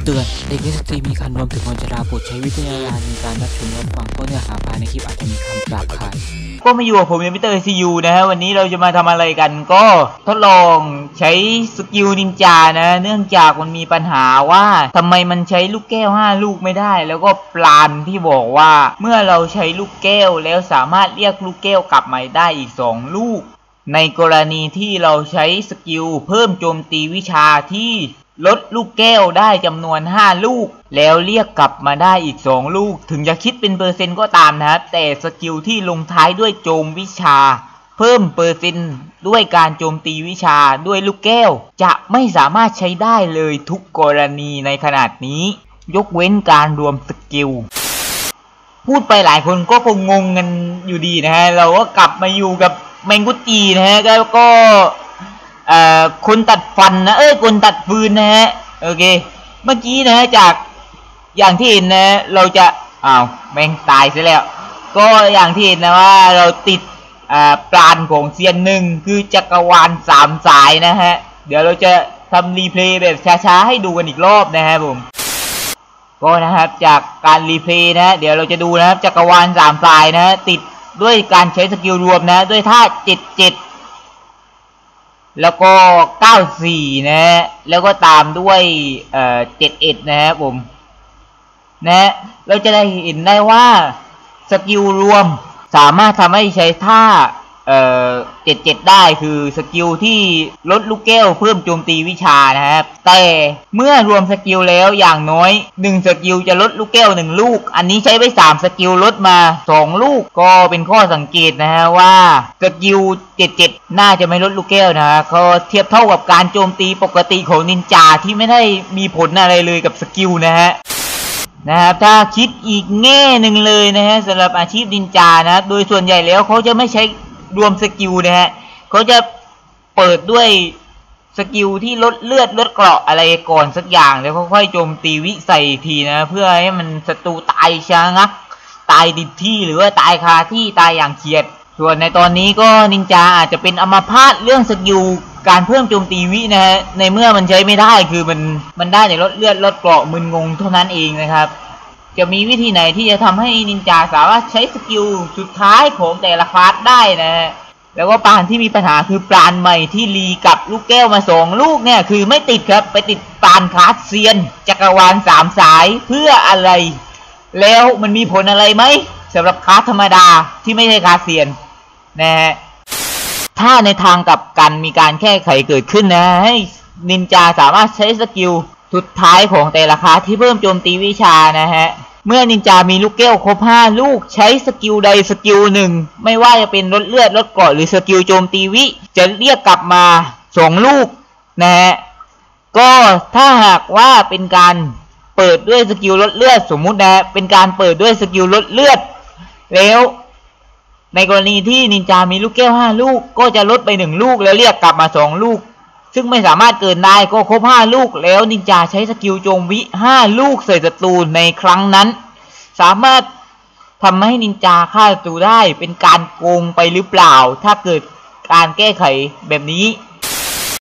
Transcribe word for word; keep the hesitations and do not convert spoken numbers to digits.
เตือนเด็กและสตรีมีคันรวมถึงคนชราโปรดใช้วิจารณญาณในการรับชมรับฟังเพราะเนื้อหาภายในคลิปอาจจะมีคำหยาบคายก็มาอยู่กับผมมิสเตอร์ ซี ยู นะฮะวันนี้เราจะมาทำอะไรกันก็ทดลองใช้สกิลนินจานะเนื่องจากมันมีปัญหาว่าทำไมมันใช้ลูกแก้วห้าลูกไม่ได้แล้วก็ปราณที่บอกว่าเมื่อเราใช้ลูกแก้วแล้วสามารถเรียกลูกแก้วกลับมาได้อีกสองลูกในกรณีที่เราใช้สกิลเพิ่มโจมตีวิชาที่ลดลูกแก้วได้จำนวนห้าลูกแล้วเรียกกลับมาได้อีกสองลูกถึงจะคิดเป็นเปอร์เซ็นต์ก็ตามนะครับแต่สกิลที่ลงท้ายด้วยโจมวิชาเพิ่มเปอร์เซ็นต์ด้วยการโจมตีวิชาด้วยลูกแก้วจะไม่สามารถใช้ได้เลยทุกกรณีในขนาดนี้ยกเว้นการรวมสกิลพูดไปหลายคนก็คงงงกันอยู่ดีนะฮะเราก็กลับมาอยู่กับแมงกุจีนะฮะแล้วก็เอ่อคนตัดฟันนะเอ้ยคนตัดฟืนนะฮะโอเคเมื่อกี้นะฮะจากอย่างที่เห็นนะเราจะอ้าวแม่งตายซะแล้วก็อย่างที่เห็นนะว่าเราติดอ่าปราณของเซียนหนึ่งคือจักรวาลสามสายนะฮะเดี๋ยวเราจะทำรีเพลย์แบบช้าๆให้ดูกันอีกรอบนะฮะผมก็นะครับจากการรีเพลย์นะเดี๋ยวเราจะดูนะครับจักรวาลสามสายนะติดด้วยการใช้สกิลรวมนะด้วยท่าเจ็ดเจ็ดแล้วก็เก้าสี่นะฮะแล้วก็ตามด้วยเอ่อเจ็ดเอ็ดนะครับผมนะเราจะได้เห็นได้ว่าสกิลรวมสามารถทำให้ใช้ท่าเอ่อเจ็ดเจ็ดได้คือสกิลที่ลดลูกแก้วเพิ่มโจมตีวิชานะครับแต่เมื่อรวมสกิลแล้วอย่างน้อยหนึ่งสกิลจะลดลูกแก้วหนึ่งลูกอันนี้ใช้ไปสามสกิลลดมาสองลูกก็เป็นข้อสังเกตนะฮะว่าสกิลเจ็ดเจ็ดน่าจะไม่ลดลูกแก้วนะฮะเขาเทียบเท่ากับการโจมตีปกติของนินจาที่ไม่ได้มีผลอะไรเลยกับสกิลนะฮะนะครับถ้าคิดอีกแง่หนึ่งเลยนะฮะสำหรับอาชีพนินจานะโดยส่วนใหญ่แล้วเขาจะไม่ใช้รวมสกิลนะฮะเขาจะเปิดด้วยสกิลที่ลดเลือดลดเกราะอะไรก่อนสักอย่างแล้วค่อยๆโจมตีวิใส่ทีนะเพื่อให้มันศัตรูตายชะงักตายดิบที่หรือว่าตายคาที่ตายอย่างเฉียดส่วนในตอนนี้ก็นินจาอาจจะเป็นอัมพาตเรื่องสกิลการเพิ่มโจมตีวินะฮะในเมื่อมันใช้ไม่ได้คือมันมันได้แต่ลดเลือดลดเกราะมึนงงเท่านั้นเองนะครับจะมีวิธีไหนที่จะทำให้นินจาสามารถใช้สกิลสุดท้ายของแต่ละคลาสได้นะฮะแล้วก็ปราณที่มีปัญหาคือปราณใหม่ที่รีกับลูกแก้วมาสองลูกเนี่ยคือไม่ติดครับไปติดปราณคลาสเซียนจักรวาลสามสายเพื่ออะไรแล้วมันมีผลอะไรไหมสำหรับคลาสธรรมดาที่ไม่ใช่คลาสเซียนนะฮะถ้าในทางกลับกันมีการแก้ไขเกิดขึ้นนะให้นินจาสามารถใช้สกิลสุดท้ายของแต่ละคลาสที่เพิ่มโจมตีวิชานะฮะเมื่อนินจามีลูกแก้วครบห้าลูกใช้สกิลใดสกิลหนึ่งไม่ว่าจะเป็นลดเลือดลดเกราะหรือสกิลโจมตีวิจะเรียกกลับมาสองลูกนะฮะก็ถ้าหากว่าเป็นการเปิดด้วยสกิลลดเลือดสมมุตินะเป็นการเปิดด้วยสกิลลดเลือดแล้วในกรณีที่นินจามีลูกแก้วห้าลูกก็จะลดไปหนึ่งลูกแล้วเรียกกลับมาสองลูกซึ่งไม่สามารถเกินได้ก็ครบห้าลูกแล้วนินจาใช้สกิลโจมวิห้าลูกใส่ศัตรูในครั้งนั้นสามารถทำให้นินจาฆ่าศัตรูได้เป็นการโกงไปหรือเปล่าถ้าเกิดการแก้ไขแบบนี้